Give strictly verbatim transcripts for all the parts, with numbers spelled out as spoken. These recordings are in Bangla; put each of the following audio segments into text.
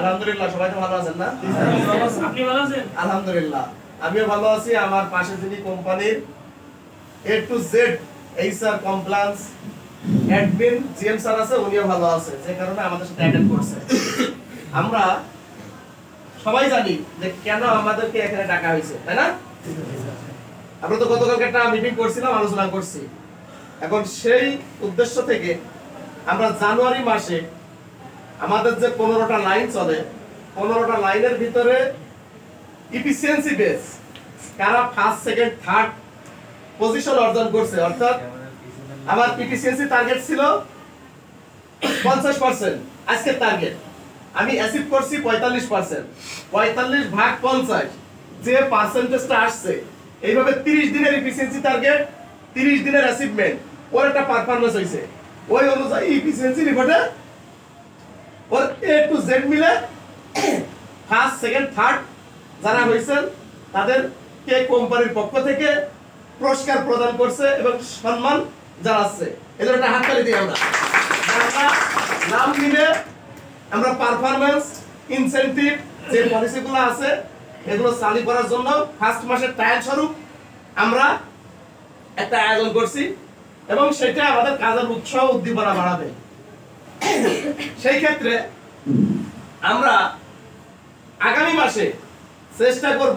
আলহামদুলিল্লাহ, সবাই তো ভালো আছেন না? আপনি ভালো আছেন? আলহামদুলিল্লাহ, আমিও ভালো আছি। আমার পাশে যিনি কোম্পানির A to Z HR compliance admin GM sir আছে, উনিও ভালো আছে, যে কারণে আমাদের সাথে অ্যাটেন্ড করছে। আমরা সবাই জানি যে কেন আমাদেরকে এখানে ডাকা হয়েছে, তাই না? আমরা তো গতকালকে একটা মিটিং করছিলাম, আলোচনা করছি। এখন সেই উদ্দেশ্য থেকে আমরা জানুয়ারি মাসে আমাদের যে পনেরোটা লাইন চলে, পনেরোটা লাইনের ভিতরে ইফিসিয়েন্সি বেস কারা ফার্স্ট সেকেন্ড থার্ড পজিশন অর্জন করছে, অর্থাৎ আমার ইফিসিয়েন্সি টার্গেট ছিল পঞ্চাশ পার্সেন্ট, আজকের টার্গেট আমি অ্যাচিভ করছি পঁয়তাল্লিশ পার্সেন্ট। পঁয়তাল্লিশ ভাগ পঞ্চাশ, যে পার্সেন্টেজটা আসছে, এইভাবে তিরিশ দিনের ইফিসিয়েন্সি টার্গেট, তিরিশ দিনের অ্যাচিভমেন্ট, ওর একটা পারফরম্যান্স হয়েছে। ওই অনুযায়ী ইফিসিয়েন্সি রিপোর্টে ওর এ টু জেড মিলে ফার্স্ট সেকেন্ড থার্ড যারা হয়েছেন তাদেরকে কোম্পানির পক্ষ থেকে পুরস্কার প্রদান করছে এবং সম্মান জানাচ্ছে। এদের একটা হাততালি দিই আমরা। আমরা নাম নিলে আমরা পারফরম্যান্স ইনসেনটিভ যে পলিসিগুলো আছে এগুলো চালু করার জন্য ফার্স্ট মাসের ট্রায়াল স্বরূপ আমরা একটা আয়োজন করছি এবং সেটা আমাদের কাজের উৎসাহ উদ্দীপনা বাড়াবে। সেই ক্ষেত্রে আমরা আগামী মাসে চেষ্টা করব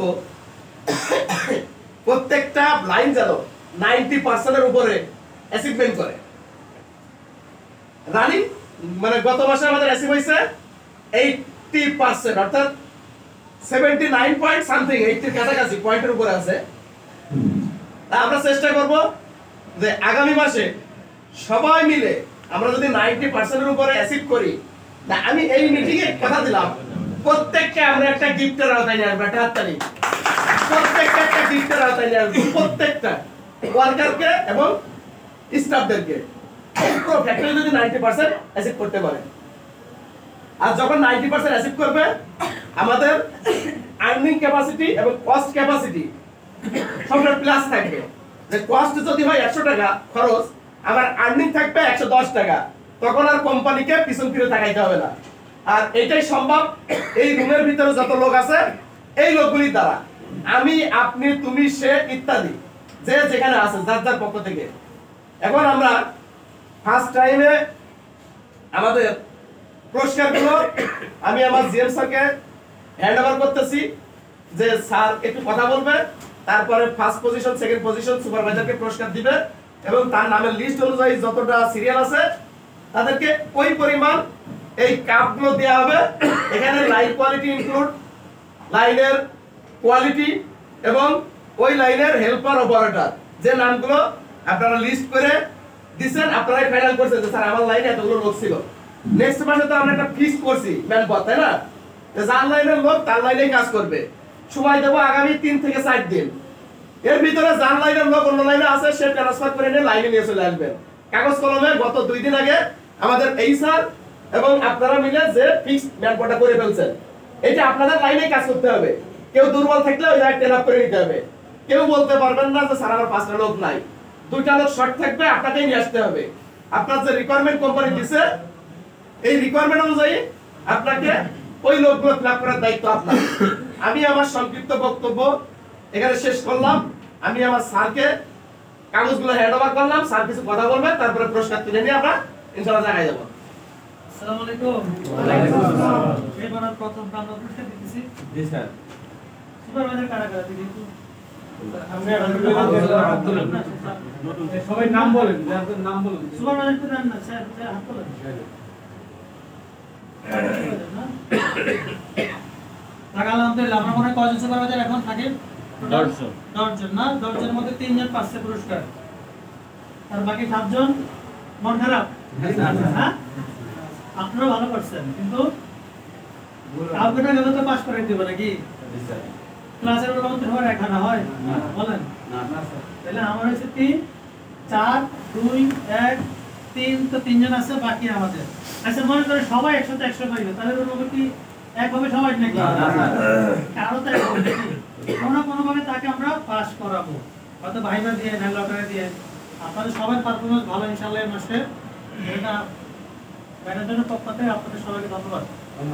প্রত্যেকটা লাইন যেন নাইনটি পার্সেন্টের উপরে অ্যাচিভমেন্ট করে। রানিং মানে গত মাসে আমাদের অ্যাচিভ হয়েছে এইটটি পার্সেন্ট, অর্থাৎ সেভেন্টি নাইন পয়েন্ট সামথিং, এইটির কাছাকাছি পয়েন্টের উপরে আছে। তা আমরা চেষ্টা করব যে আগামী মাসে সবাই মিলে আমরা যদি নাইনটি পার্সেন্টের উপরে অ্যাচিভ করি, না আমি এই মিটিংয়ে কথা দিলাম প্রত্যেককে আমরা একটা গিফটের আওতায় নিয়ে আসবো। একটা হাততালি। প্রত্যেকটা একটা গিফটের আওতায় নিয়ে আসবো, প্রত্যেকটা ওয়ার্কারকে এবং স্টাফদেরকে। পুরো ফ্যাক্টরি যদি নাইনটি পার্সেন্ট অ্যাচিভ করতে পারে, আর যখন নাইনটি পার্সেন্ট অ্যাচিভ করবে আমাদের আর্নিং ক্যাপাসিটি এবং কস্ট ক্যাপাসিটি সবটা প্লাস থাকবে। যে কস্ট যদি হয় একশো টাকা খরচ, আমার আর্নিং থাকবে একশো দশ টাকা, তখন আর কোম্পানিকে পিছন ফিরে তাকাইতে হবে না। আর এটাই সম্ভব এই রুমের ভিতরে যত লোক আছে এই লোকগুলির দ্বারা। আমি, আপনি, তুমি, সে ইত্যাদি যে যেখানে আছে যার যার পক্ষ থেকে। এখন আমরা ফার্স্ট টাইমে আমাদের পুরস্কারগুলো আমি আমার জিএম স্যারকে হ্যান্ড ওভার করতেছি, যে স্যার একটু কথা বলবে, তারপরে ফার্স্ট পজিশন সেকেন্ড পজিশন সুপারভাইজারকে পুরস্কার দিবে এবং তার নামের লিস্ট অনুযায়ী যতটা সিরিয়াল আছে তাদেরকে ওই পরিমাণ এই কাপগুলো দেওয়া হবে। এখানে লাইন কোয়ালিটি ইনক্লুড, লাইনের কোয়ালিটি এবং ওই লাইনের হেল্পার অপারেটর, যে নামগুলো আপনারা লিস্ট করে দিচ্ছেন, আপনারাই ফাইনাল করছেন যে স্যার আমার লাইনে এতগুলো লোক ছিল। নেক্সট মাসে তো আমরা একটা ফিক্স করছি ম্যানপাওয়ার, তাই না? যার লাইনের লোক তার লাইনেই কাজ করবে। সময় দেবো আগামী তিন থেকে চার দিন। এর ভিতরে যার লাইনের লোক অন্য লাইনে আছে সে ট্রান্সফার করে নিয়ে লাইনে নিয়ে চলে আসবেন। কাগজ কলমে গত দুই দিন আগে আমাদের এই স্যার এবং আপনারা মিলে যে ফিক্স ম্যানপাওয়ারটা করে ফেলছেন, এটা আপনাদের লাইনেই কাজ করতে হবে। কেউ দুর্বল থাকলে ওই জায়গায় ট্রেন আপ করে নিতে হবে। কেউ বলতে পারবেন না যে স্যার আমার পাঁচটা লোক নাই, দুইটা লোক শর্ট থাকবে, আপনাকেই নিয়ে আসতে হবে। আপনার যে রিকোয়ারমেন্ট কোম্পানি দিছে এই রিকোয়ারমেন্ট অনুযায়ী আপনাকে ওই লোকগুলো ফিল আপ করার দায়িত্ব আপনার। আমি আমার সংক্ষিপ্ত বক্তব্য এখানে শেষ করলাম। আমি আমার স্যারকে কাগজগুলো হ্যান্ড ওভার করলাম, স্যার কিছু কথা বলবে, তারপরে পুরস্কার তুলে নিয়ে আমরা ইনশাআল্লাহ জায়গায় যাব। আসসালামু আলাইকুম। ওয়ালাইকুম আসসালাম। এবার প্রথম আমরা পুরস্কার দিতেছি। জি স্যার। সুপারভাইজার কারা কারা দিতেছি? সবাই নাম বলেন, যাদের নাম বলেন। সুপারভাইজার তো দেন না স্যার, হাত তোলেন। আলহামদুলিল্লাহ, আমরা মনে হয় কয়জন সুপারভাইজার এখন থাকেন? দশ জন। দশ জন না, দশ জনের মধ্যে তিন জন পাচ্ছে পুরস্কার, আর বাকি সাত জন মন খারাপ। হ্যাঁ, আপনারা ভালো করছেন, কিন্তু কাউকে না গেলে তো পাস করে দিবে নাকি? ক্লাসের মধ্যে সবার এখানে হয় বলেন না? তাহলে আমার হচ্ছে তিন চার দুই এক তিন, তো তিনজন আছে বাকি আমাদের। আচ্ছা, মনে করে সবাই একসাথে একশো পাইবে, তাহলে ওর মধ্যে কি একভাবে সবাই নাকি? কারো তো কোনো কোনো ভাবে তাকে আমরা পাস করাবো, হয়তো ভাইবা দিয়ে ভ্যালটারে দিয়ে। আপনাদের সবার পারফরমেন্স ভালো ইনশাআল্লাহ এই মাসে। এটা ম্যানেজারের পক্ষ থেকে আপনাদের সবাইকে ধন্যবাদ।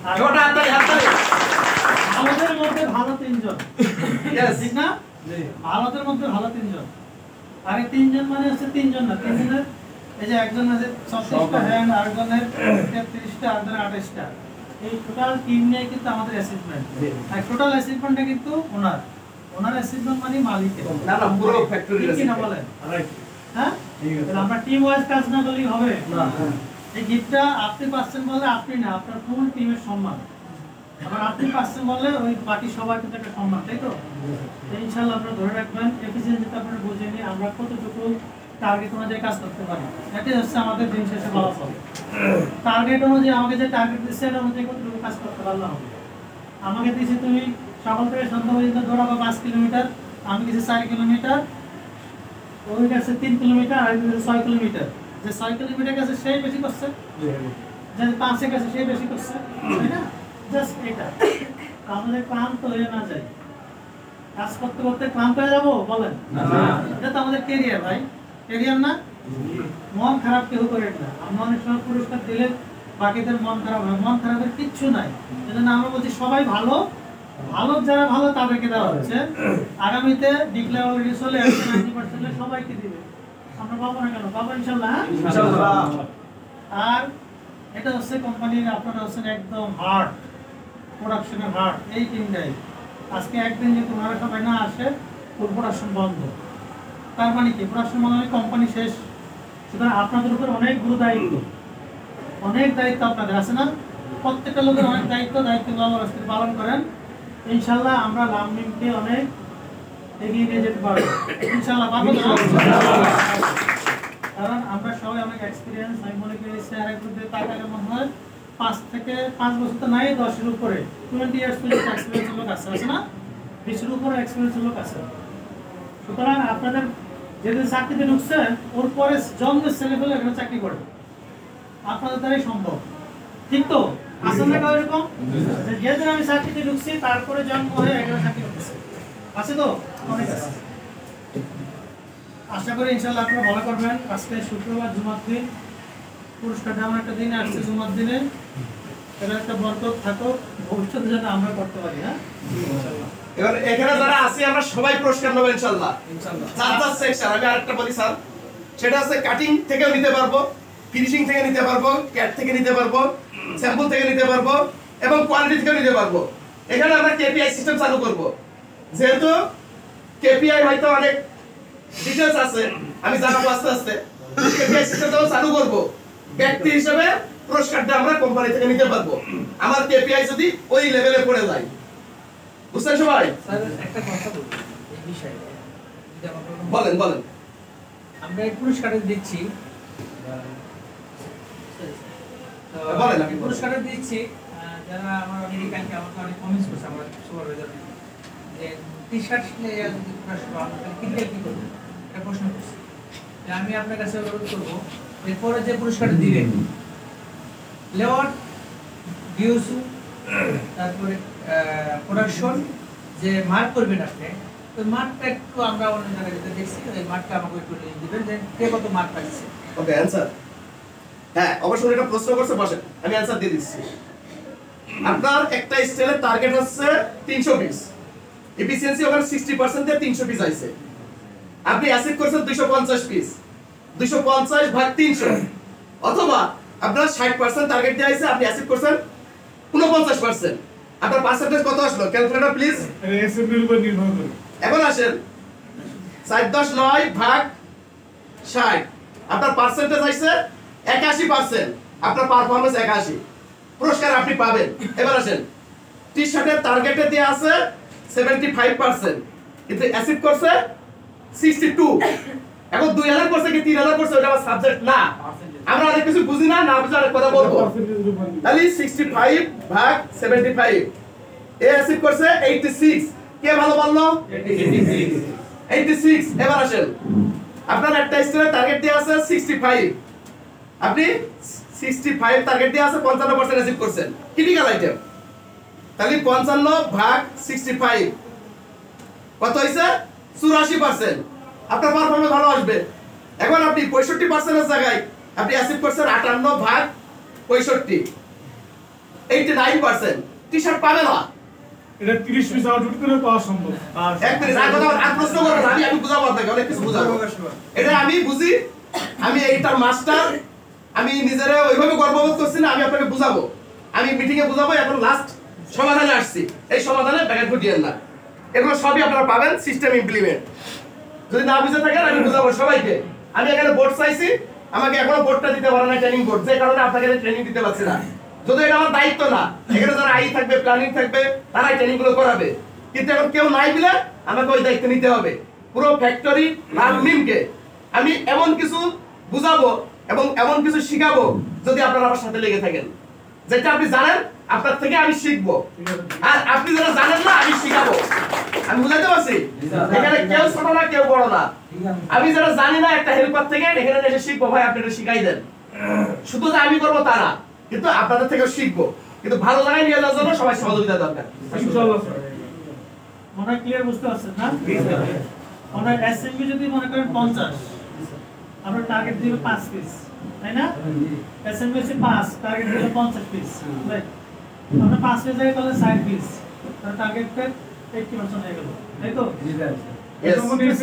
ছোট হাততালি হাততালি আমাদের মধ্যে ভালো তিনজন यस ঠিক না ভালোদের মধ্যে ভালো তিনজন আর এই তিনজন মানে হচ্ছে তিনজন না তিনজনের এই যে একজন আছে ছত্রিশটা হ্যান্ড আরেকজনের তেত্রিশটা আরেকজনের আঠাশটা এই টোটাল টিম নিয়ে কিন্তু আমাদের অ্যাসেসমেন্ট আর টোটাল অ্যাসেসমেন্টটা কিন্তু ওনার ওনার অ্যাসেসমেন্ট মানে মালিকের না না পুরো ফ্যাক্টরি কি না বলেন হ্যাঁ তাহলে আমরা টিম ওয়াইজ কাজ না করলেই হবে না এই গিফটটা আপনি পাচ্ছেন বলে আপনি না আপনার ফুল টিমের সম্মান আবার আপনি পাচ্ছেন বলে ওই বাকি সবার কিন্তু একটা সম্মান তাই তো ইনশাআল্লাহ আপনারা ধরে রাখবেন এফিসিয়েন্সিটা আপনারা বুঝে নিয়ে আমরা কতটুকু টার্গেট অনুযায়ী কাজ করতে পারি এটাই হচ্ছে আমাদের দিন শেষে ফলাফল টার্গেট অনুযায়ী আমাকে যে টার্গেট দিচ্ছে এটা অনুযায়ী কতটুকু কাজ করতে পারলাম হবে আমাকে দিয়েছি তুমি সকাল থেকে সন্ধ্যা পর্যন্ত দৌড়াবো পাঁচ কিলোমিটার আমি গেছি চার কিলোমিটার ওই কাছে তিন কিলোমিটার আর ছয় কিলোমিটার যে ছয় কিলোমিটার কাছে সেই বেশি করছে যে পাঁচের কাছে সেই বেশি করছে তাই না জাস্ট এটা আমাদের ক্লান্ত হয়ে না যায় কাজ করতে করতে ক্লান্ত হয়ে যাবো বলেন এটা তো আমাদের ক্যারিয়ার ভাই ক্যারিয়ার না মন খারাপ কেউ করে না আমরা অনেক সময় পুরস্কার দিলে বাকিদের মন খারাপ হয় মন খারাপের কিচ্ছু নাই এজন্য আমরা বলছি সবাই ভালো ভালো যারা ভালো তাদেরকে দেওয়া হচ্ছে আগামীতে ডিক্লেয়ার অলরেডি চলে আসছে নব্বই পার্সেন্ট সবাইকে দিবে আমরা পাবো না কেন পাবো ইনশাআল্লাহ ইনশাআল্লাহ আর এটা হচ্ছে কোম্পানির আপনারা হচ্ছেন একদম হার্ড প্রোডাকশনের হার্ড এই টিমটাই আজকে একদিন যদি ওনারা সবাই না আসে ফুল প্রোডাকশন বন্ধ তার মানে কি প্রোডাকশন মানে কোম্পানি শেষ সুতরাং আপনাদের উপর অনেক গুরু দায়িত্ব অনেক দায়িত্ব আপনাদের আছে না প্রত্যেকটা লোকের অনেক দায়িত্ব দায়িত্বগুলো আমার আজকে পালন করেন ইনশাআল্লাহ আমরা লামমিমকে অনেক এগিয়ে নিয়ে যেতে পারবো ইনশাআল্লাহ পারবো না কারণ আমরা সবাই অনেক এক্সপিরিয়েন্স আমি মনে করি স্যার একটু তাকালে মনে হয় পাঁচ থেকে পাঁচ বছর তো নাই দশের উপরে টোয়েন্টি ইয়ার্স পর্যন্ত এক্সপিরিয়েন্স লোক আছে আছে না বিশের উপরে এক্সপিরিয়েন্স লোক আছে সুতরাং আপনাদের যেদিন চাকরিতে ঢুকছেন ওর পরে জন্মের ছেলেপেলে এখানে চাকরি করে আপনাদের দ্বারাই সম্ভব ঠিক তো আসেন না কারো এরকম যেদিন আমি চাকরিতে ঢুকছি তারপরে জন্ম হয়ে এখানে চাকরি করতেছে আছে তো অনেক আছে আশা করি ইনশাআল্লাহ আপনারা ভালো করবেন আজকে শুক্রবার জুমার দিন পুরস্কার দেওয়ার একটা দিনে আসছে জুমার দিনে এটা একটা বরকত থাকুক ভবিষ্যতে যেন আমরা করতে পারি হ্যাঁ ইনশাআল্লাহ এবার এখানে যারা আছি আমরা সবাই পুরস্কার নেব ইনশাআল্লাহ ইনশাআল্লাহ চার চার সেকশন আমি আরেকটা বলি স্যার সেটা আছে কাটিং থেকেও নিতে পারবো ফিনিশিং থেকে নিতে পারবো ক্যাট থেকে নিতে পারবো স্যাম্পল থেকে নিতে পারবো এবং কোয়ালিটি থেকে নিতে পারবো এখানে আমরা কেপিআই সিস্টেম চালু করব যেহেতু কেপিআই হয়তো অনেক ডিটেইলস আছে আমি জানাবো আস্তে আস্তে কেপিআই সিস্টেমটাও চালু করব ব্যক্তি হিসেবে পুরস্কারটা আমরা কোম্পানি থেকে নিতে পারবো আমার কেপিআই যদি ওই লেভেলে পড়ে যায় বুঝছেন সবাই স্যার একটা কথা বলবো এই বিষয়ে বলেন বলেন আমরা এই পুরস্কারটা দিচ্ছি বলেন আপনি পুরস্কারটা দিচ্ছি যারা আমার আমেরিকানকে আমাকে অনেক কমেন্টস করছে আমার সুপারভাইজার যে টি শার্ট পুরস্কার আমরা কিনলে কি করবো একটা প্রশ্ন করছি আমি আপনার কাছে অনুরোধ করবো এরপরে যে পুরস্কারটা দিবেন লেওয়ার ডিউসু তারপরে প্রোডাকশন যে মার্ক করবেন আপনি ওই মার্কটা একটু আমরা অন্য জায়গায় যেতে দেখছি ওই মার্কটা আমাকে একটু লিখে দিবেন যে কে কত মার্ক পাইছে ওকে অ্যানসার হ্যাঁ অবশ্যই এটা প্রশ্ন করতে বসেন আমি অ্যানসার দিয়ে দিচ্ছি আপনার একটা স্টেলের টার্গেট হচ্ছে তিনশো পিস এফিসিয়েন্সি ওখানে সিক্সটি পার্সেন্ট এ তিনশো পিস আইছে আপনি অ্যাসিভ করছেন দুইশো পঞ্চাশ পিস দুইশো পঞ্চাশ ভাগ তিনশো অথবা আপনার ষাট পার্সেন্ট টার্গেট দিয়ে আইছে আপনি অ্যাসিভ করছেন ঊনপঞ্চাশ পার্সেন্ট আপনার পার্সেন্টেজ কত আসলো ক্যালকুলেটর প্লিজ এসএমবির উপর নির্ভর করে এখন আসেন ষাট দশ নয় ভাগ ষাট আপনার পার্সেন্টেজ আইছে একাশি পার্সেন্ট আপনার পারফরম্যান্স একাশি পুরস্কার আপনি পাবেন এবার আসেন টি শার্টের টার্গেটে দিয়ে আছে সেভেন্টি ফাইভ পার্সেন্ট কিন্তু অ্যাসিভ করছে সিক্সটি টু এখন দুই হাজার করছে কি তিন হাজার করছে ওটা আমার সাবজেক্ট না আমরা অনেক কিছু বুঝি না না বুঝে অনেক কথা বলবো তাহলে সিক্সটি ফাইভ ভাগ সেভেন্টি ফাইভ এ অ্যাসিভ করছে এইটি সিক্স কে ভালো বললো এইটি সিক্স এবার আসেন আপনার একটা স্টেলের টার্গেট দিয়ে আছে সিক্সটি ফাইভ আপনি সিক্সটি ফাইভ টার্গেট দিয়ে আছে পঞ্চান্ন পার্সেন্ট অ্যাচিভ করছেন ক্রিটিক্যাল আইটেম তাহলে পঞ্চান্ন ভাগ সিক্সটি ফাইভ কত হইছে চুরাশি পার্সেন্ট আপনার পারফরম্যান্স ভালো আসবে এখন আপনি পঁয়ষট্টি পার্সেন্টের জায়গায় আপনি অ্যাচিভ করছেন আটান্ন ভাগ পঁয়ষট্টি নব্বই পার্সেন্ট টি-শার্ট পাবে না। এটা ত্রিশ পিস আউটপুট করে পাওয়া সম্ভব। এক মিনিট আর কথা আর প্রশ্ন করো না, আমি আমি বুঝাবো আপনাকে, অনেক কিছু বুঝাবো। এটা আমি বুঝি, আমি এইটার মাস্টার, আমি নিজেরা ওইভাবে গর্ববোধ করছি না, আমি আপনাকে বুঝাবো, আমি মিটিং এ বুঝাবো। এখন লাস্ট সমাধানে আসছি, এই সমাধানে ব্যাঘাত ঘটিয়েন না, এগুলো সবই আপনারা পাবেন সিস্টেম ইমপ্লিমেন্ট। যদি না বুঝে থাকেন আমি বুঝাবো সবাইকে। আমি এখানে বোর্ড চাইছি, আমাকে এখনো বোর্ডটা দিতে পারে না, ট্রেনিং বোর্ড, যে কারণে আপনাকে ট্রেনিং দিতে পারছি না। যদি এটা আমার দায়িত্ব না, এখানে যারা আই থাকবে, প্ল্যানিং থাকবে, তারাই ট্রেনিং গুলো করাবে, কিন্তু এখন কেউ নাই বলে আমাকে ওই দায়িত্ব নিতে হবে। পুরো ফ্যাক্টরি লার্নিংকে আমি এমন কিছু বুঝাবো এবং এমন কিছু শিখাবো যদি আপনারা আমার সাথে লেগে থাকেন। যেটা আপনি জানেন আপনার থেকে আমি শিখবো, আর আপনি যারা জানেন না আমি শিখাবো। আমি বুঝাতে পারছি? এখানে কেউ ছোট না কেউ বড় না। আমি যারা জানি না একটা হেল্পার থেকে এখানে এসে শিখবো, ভাই আপনি এটা শিখাই দেন। শুধু যে আমি করবো তা না, কিন্তু আপনাদের থেকেও শিখবো, কিন্তু ভালো জায়গায় নিয়ে যাওয়ার জন্য সবাই সহযোগিতা দরকার। ইনশাআল্লাহ স্যার। মনে হয় ক্লিয়ার বুঝতে পারছেন না? আমরা এসএমবি যদি মনে করেন পঞ্চাশ, আমরা টার্গেট দিবে পাঁচ পিস, তাই না? এসএমবি হচ্ছে পাঁচ, টার্গেট দিবে পঞ্চাশ পিস, রাইট? আমরা পাঁচ পিস জায়গায় তাহলে ষাট পিস, তাহলে টার্গেটের আশি পার্সেন্ট হয়ে গেল, তাই তো? Yes.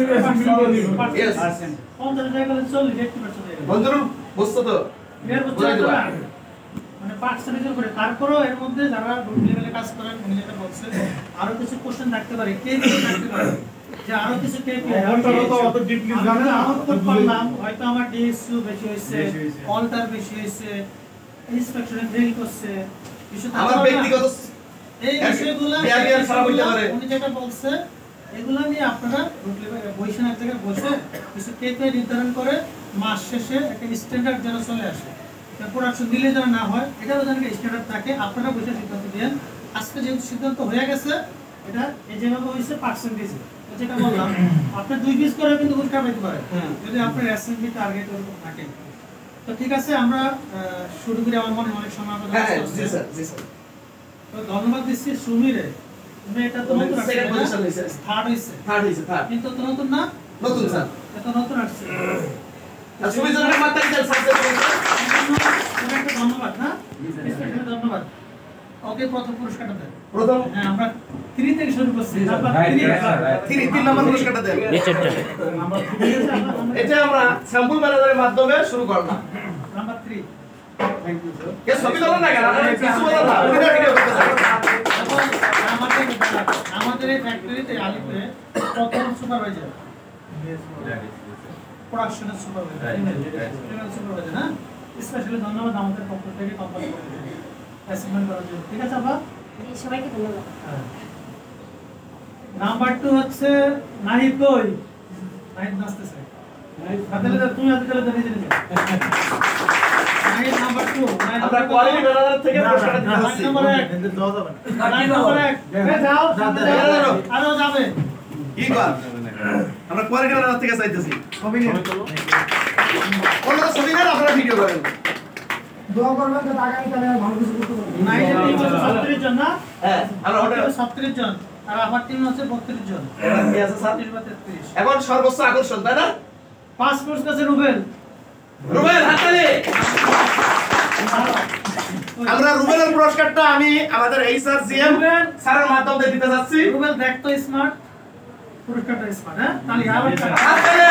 Yes. পঞ্চাশ জায়গায় তাহলে চল্লিশ, আশি পার্সেন্ট হয়ে গেল। বন্ধুরা বুঝছো তো? ক্লিয়ার বুঝতে পারছেন? মানে পার্সেন্টেজের উপরে, তারপরেও এর মধ্যে যারা গ্রুপ লেভেলে কাজ করেন উনি যেটা বলছে আরো কিছু কোশ্চেন থাকতে পারে, কে কি থাকতে পারে, যে আরো কিছু কে কি অল্টার তো অত ডিপলি জানে না, আমার তো পারলাম হয়তো আমার ডিএসইউ বেশি হইছে, অল্টার বেশি হইছে, ইন্সপেকশন ফেল করছে, কিছু আমার ব্যক্তিগত এই বিষয়গুলো বিহেভিয়ার খারাপ হইতে পারে। উনি যেটা বলছে এগুলো নিয়ে আপনারা গ্রুপ লেভেলে বসে এক জায়গায় বসে কিছু কেপিআই নির্ধারণ করে মাস শেষে একটা স্ট্যান্ডার্ড যেন চলে আসে, প্রোডাকশন দিলে যেন না হয়, এটাও যেন স্ট্যান্ডার্ড থাকে। আপনারা বসে সিদ্ধান্ত দেন। আজকে যেহেতু সিদ্ধান্ত হয়ে গেছে, এটা এই যেভাবে হয়েছে পার্সেন্টেজ, যেটা বললাম আপনি দুই পিস করে কিন্তু উল্টা পেতে পারেন যদি আপনার এসএমবি টার্গেট ওরকম থাকে। তো ঠিক আছে, আমরা শুরু করি। আমার মনে অনেক সময় আমাদের হ্যাঁ জি স্যার, জি স্যার। তো ধন্যবাদ দিচ্ছি সুমিরে, তুমি এটা তো নতুন সেকেন্ড পজিশন হইছে, থার্ড হইছে, থার্ড হইছে, থার্ড কিন্তু তো নতুন না, নতুন স্যার। এটা নতুন আসছে। আর সুবিধাজনক মাত্রা কি সাকসেস হইছে? একটা ধন্যবাদ না, স্পেশাল ধন্যবাদ। ওকে প্রথম পুরস্কারটা দেন। প্রথম হ্যাঁ, আমরা তিন থেকে শুরু করছি, নাম্বার তিন, তিন তিন নম্বর পুরস্কারটা দেন। আমরা এটা আমরা স্যাম্পল ম্যানেজারের মাধ্যমে শুরু করলাম। নাম্বার তিন। Thank you sir. কে ছবি তোলেন না কেন? আপনারা কিছু বলেন না, ভিডিও ভিডিও করতে চাই। এখন আমাদের আমাদের এই ফ্যাক্টরিতে আলিপে প্রথম সুপারভাইজার, প্রোডাকশনের সুপারভাইজার, ফিমেল সুপারভাইজার, হ্যাঁ, স্পেশালি ধন্যবাদ আমাদের পক্ষ থেকে কোম্পানি অ্যাসাইনমেন্ট করার জন্য। ঠিক আছে আপা, জি, সবাইকে ধন্যবাদ। নাম্বার টু হচ্ছে নাহিদ। কই নাহিদ? নাচতেছে। হাতেলে দাও, তুমি হাতেলে দাও, নিজে নিজে। Nahid number two. আমরা কোয়ালিটি ম্যানেজার থেকে পুরস্কারটা দিতে যাচ্ছি। নাম্বার এক। নাহিদ নাম্বার এক। এ যাও, সামনে যাও। আরো যাবে। কি কর? আমরা কোয়ালিটি ম্যানেজার থেকে চাইতেছি। ছবি নিন। কোনটা ছবি নেন, আপনারা ভিডিও করেন। দোয়া করবেন তো আগামী কালে ভালো কিছু করতে পারবো। নাহিদের টিম হচ্ছে ছত্রিশ জন না? হ্যাঁ, আমরা হোটেল ছত্রিশ জন। আর আমার টিম হচ্ছে বত্রিশ জন। কি আছে স্যার? ত্রিশ বা তেত্রিশ। এখন সর্বোচ্চ আকর্ষণ, তাই না? পাঁচ পুরস্কার আছে রুবেল। রুবেল হাততালি। আমরা রুবেলের পুরস্কারটা আমি আমাদের এইচআর জিএম স্যারের মাধ্যমে দিতে যাচ্ছি। রুবেল দেখ তো স্মার্ট, পুরস্কারটা স্মার্ট, হ্যাঁ? তালি আবার হাততালি।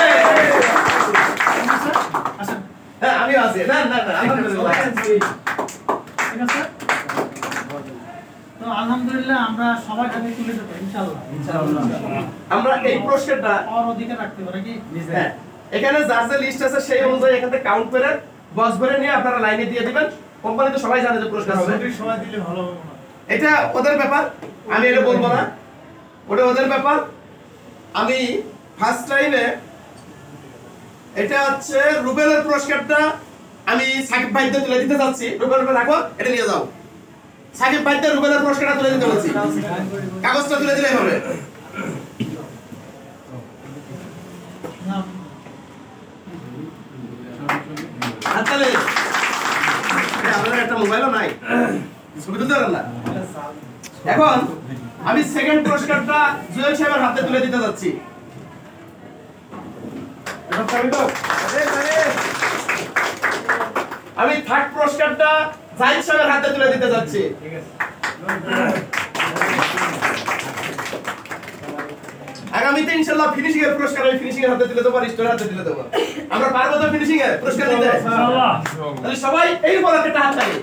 আসেন। হ্যাঁ, আমি আছি। না না না, আলহামদুলিল্লাহ। ঠিক আছে? তো আলহামদুলিল্লাহ আমরা সবাই হাতে তুলে দেবো ইনশাআল্লাহ। আমরা এই পুরস্কারটা পাওয়ার অধিকার রাখতে পারে কি? হ্যাঁ, এখানে যার যে লিস্ট আছে সেই অনুযায়ী এখান থেকে কাউন্ট করে বক্স ভরে নিয়ে আপনারা লাইনে দিয়ে দিবেন। কোম্পানি তো সবাই জানে যে পুরস্কার হবে। সবাই দিলে ভালো হবে না। এটা ওদের ব্যাপার, আমি এটা বলবো না, ওটা ওদের ব্যাপার। আমি ফার্স্ট টাইমে এটা হচ্ছে রুবেলের পুরস্কারটা আমি সাকিব ভাইকে তুলে দিতে যাচ্ছি। রুবেল ভাই রাখো, এটা নিয়ে যাও। সাকিব ভাইকে রুবেলের পুরস্কারটা তুলে দিতে বলছি, কাগজটা তুলে দিলেই হবে। হাততালি। আপনাদের একটা মোবাইলও নাই, ছবি তুলতে পারেন না। এখন আমি সেকেন্ড পুরস্কারটা জুয়েল সাহেবের হাতে তুলে দিতে যাচ্ছি। আমি থার্ড পুরস্কারটা জাহিদ সাহেবের হাতে তুলে দিতে যাচ্ছি। আগামীতে ইনশাআল্লাহ ফিনিশিং এর পুরস্কার আমি ফিনিশিং এর হাতে তুলে দেবো, রিস্টোর হাতে তুলে দেবো। আমরা পারবো তো ফিনিশিং এর পুরস্কার দিতে? ইনশাআল্লাহ। তাহলে সবাই এই বলে একটা হাত তালি।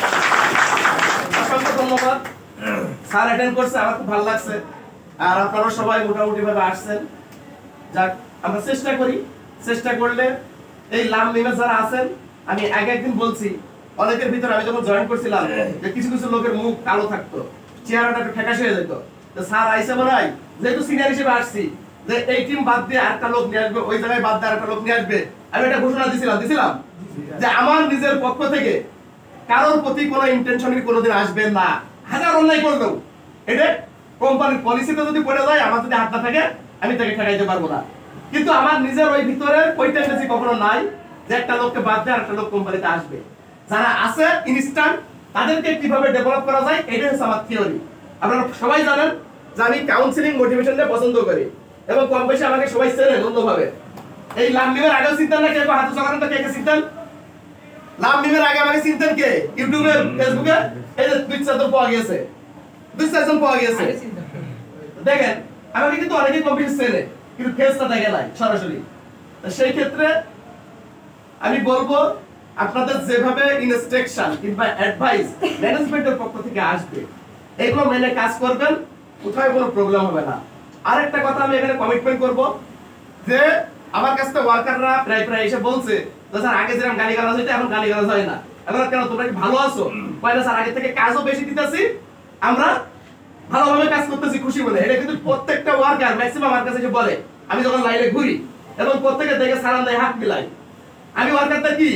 অসংখ্য ধন্যবাদ। স্যার অ্যাটেন্ড করছে, আমার খুব ভালো লাগছে। আর আপনারা সবাই মোটামুটি ভাবে আসছেন। যাক, আমরা চেষ্টা করি, চেষ্টা করলে এই লাম মিমে যারা আছেন, আমি আগে একদিন বলছি অনেকের ভিতরে আমি যখন জয়েন করছিলাম যে কিছু কিছু লোকের মুখ কালো থাকতো, চেহারাটা একটু ফ্যাকাশে হয়ে যেত। তো স্যার আইসে মনে হয় যেহেতু সিনিয়র হিসেবে আসছি যে এই টিম বাদ দিয়ে আরেকটা লোক নিয়ে আসবে, ওই জায়গায় বাদ দিয়ে আরেকটা লোক নিয়ে আসবে, আমি একটা ঘোষণা দিছিলাম দিছিলাম যে আমার নিজের পক্ষ থেকে কারোর প্রতি কোনো ইন্টেনশনই কোনোদিন আসবে না। হাজার অন্যায় করলেও এটা কোম্পানির পলিসিতে যদি পড়ে যায়, আমার যদি হাত না থাকে আমি তাকে ঠেকাইতে পারবো না। কিন্তু আমার নিজের ওই ভিতরে ওই টেন্ডেন্সি কখনো নাই যে একটা লোককে বাদ দিয়ে আরেকটা লোক কোম্পানিতে আসবে। যারা আছে ইনস্ট্যান্ট তাদেরকে কিভাবে ডেভেলপ করা যায় এটাই হচ্ছে আমার থিওরি। আপনারা সবাই জানেন যে আমি কাউন্সিলিং মোটিভেশনটা পছন্দ করি এবং কম বেশি আমাকে সবাই চেনেন অন্যভাবে। এই লাম মিমের আগেও চিন্তেন না, কেউ হাতে চলান তো কে কে চিনতেন? লাম মিমের আগে আমাকে চিনতেন কে? ইউটিউবে, ফেসবুকে এই যে দুই চারজন পাওয়া গিয়েছে, দুই চারজন পাওয়া গিয়েছে। দেখেন আমাকে কিন্তু অনেকেই কম বেশি চেনে, কিন্তু ফেসটা দেখে নাই সরাসরি। সেই ক্ষেত্রে আমি বলবো আপনাদের যেভাবে ইনস্ট্রাকশন কিংবা অ্যাডভাইস ম্যানেজমেন্টের পক্ষ থেকে আসবে এগুলো মেনে কাজ করবেন, কোথায় কোনো প্রবলেম হবে না। আরেকটা কথা আমি এখানে কমিটমেন্ট করব যে আমার কাছে ওয়ার্কাররা প্রায় প্রায় এসে বলছে যে স্যার আগে যেরকম গালিগালাজ হইতো এখন গালিগালাজ হয় না, এখন কেন তোমরা কি ভালো আছো? পয়লা স্যার আগে থেকে কাজও বেশি দিতেছি, আমরা ভালোভাবে কাজ করতেছি খুশি বলে। এটা কিন্তু প্রত্যেকটা ওয়ার্কার ম্যাক্সিমাম আমার কাছে এসে বলে, আমি যখন লাইনে ঘুরি এবং প্রত্যেকে দেখে সালাম দেয়, হাত মিলাই। আমি ওয়ার্কারটা কি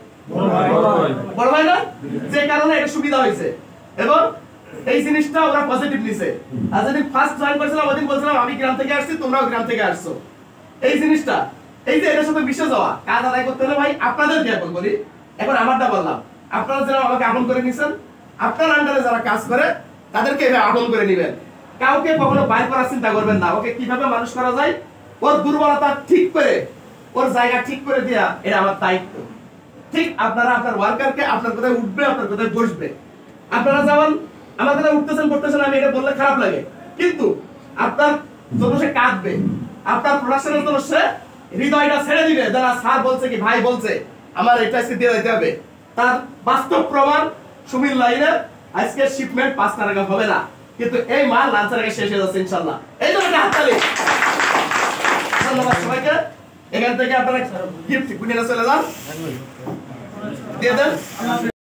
বড় ভাই না, যে কারণে এটা সুবিধা হয়েছে এবং এই জিনিসটা ওরা পজিটিভ নিছে। আর যেদিন ফার্স্ট জয়েন করেছিলাম ওদিন বলছিলাম আমি গ্রাম থেকে আসছি, তোমরাও গ্রাম থেকে আসছো। এই জিনিসটা এই যে এটার সাথে মিশে যাওয়া, কাজ আদায় করতে হলে ভাই আপনাদেরকে এখন বলি, এখন আমারটা বললাম, আপনারা যারা আমাকে আপন করে নিছেন, আপনার আন্ডারে যারা কাজ করে তাদেরকে এভাবে আপন করে নেবেন। কাউকে কখনো বাইর করার চিন্তা করবেন না, ওকে কিভাবে মানুষ করা যায়, ওর দুর্বলতা ঠিক করে ওর জায়গা ঠিক করে দেয়া এটা আমার দায়িত্ব। ঠিক আপনারা আপনার ওয়ার্কারকে আপনার কোথায় উঠবে, আপনার কোথায় বসবে। আপনারা যেমন আমার কোথায় উঠতেছেন পড়তেছেন, আমি এটা বললে খারাপ লাগে, কিন্তু আপনার জন্য সে কাঁদবে, আপনার প্রোডাকশনের জন্য সে হৃদয়টা ছেড়ে দিবে। যারা স্যার বলছে কি ভাই বলছে আমার এটা আজকে দিয়ে দিতে হবে, তার বাস্তব প্রমাণ সুমিল লাইনে আজকে শিপমেন্ট পাঁচটার আগে হবে না, কিন্তু এই মাল লাঞ্চের আগে শেষ হয়ে যাচ্ছে ইনশাআল্লাহ। এই জন্য একটা হাততালি। ধন্যবাদ সবাইকে। এখান থেকে আপনারা গিফট কিনে চলে যান, দিয়ে দেন।